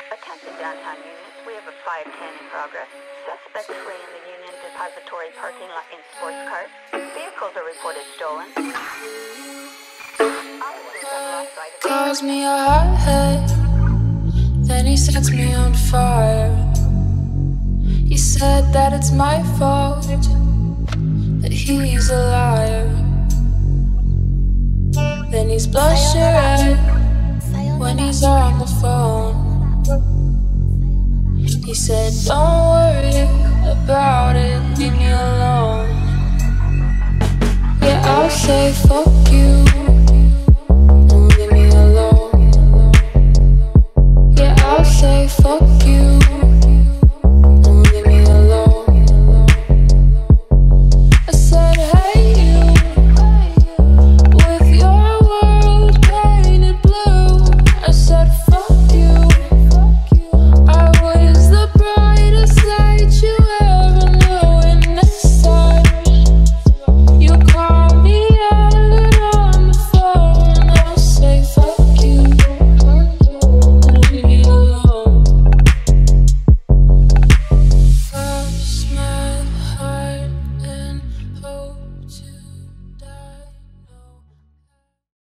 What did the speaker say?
Attention downtown Union. We have a 510 in progress. Suspects fleeing the Union Depository parking lot in sports cars. Vehicles are reported stolen. Officers have lost sight of Calls me a hothead, then he sets me on fire. He said that it's my fault, that he's a liar. Then he's blushing red when he's on the phone. He said, don't worry about it, leave me alone. Yeah, I'll say fuck you, don't leave me alone. Yeah, I'll say fuck